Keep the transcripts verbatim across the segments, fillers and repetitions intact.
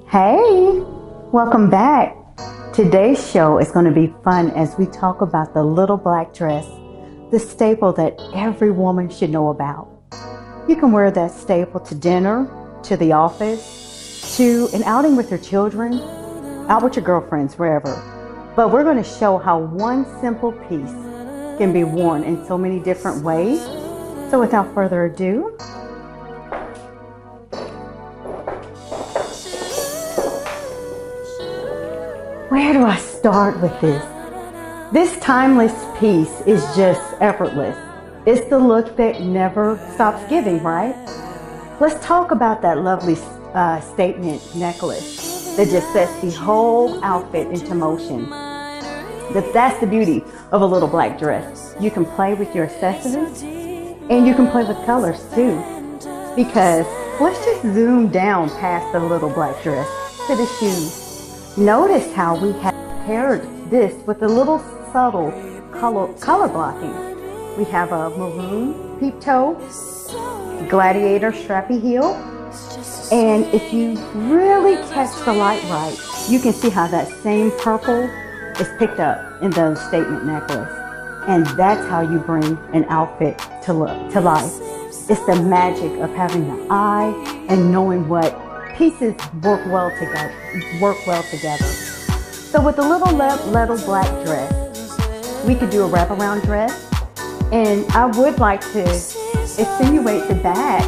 Hey, welcome back. Today's show is going to be fun as we talk about the little black dress, the staple that every woman should know about. You can wear that staple to dinner, to the office, to an outing with your children, out with your girlfriends, wherever. But we're going to show how one simple piece can be worn in so many different ways. So without further ado, where do I start with this? This timeless piece is just effortless. It's the look that never stops giving, right? Let's talk about that lovely uh, statement necklace that just sets the whole outfit into motion. That, that's the beauty of a little black dress. You can play with your accessories and you can play with colors too. Because let's just zoom down past the little black dress to the shoes. Notice how we have paired this with a little subtle color, color blocking. We have a maroon peep toe, gladiator strappy heel, and if you really catch the light right, you can see how that same purple is picked up in the statement necklace. And that's how you bring an outfit to look to life. It's the magic of having the eye and knowing what pieces work well together. Work well together. So with a little little black dress, we could do a wraparound dress, and I would like to insinuate the back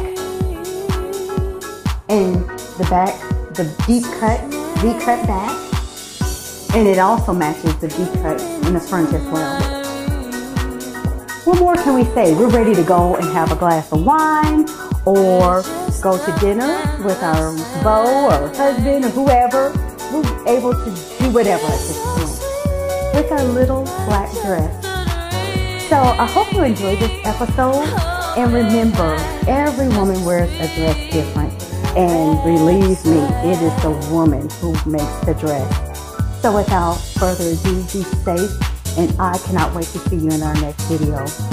and the back, the deep cut, V cut back, and it also matches the V cut in the front as well. What more can we say? We're ready to go and have a glass of wine, or go to dinner with our beau or husband or whoever. We're able to do whatever at this point with our little black dress. So I hope you enjoyed this episode, and remember, every woman wears a dress different, and believe me, it is the woman who makes the dress. So without further ado, be safe, and I cannot wait to see you in our next video.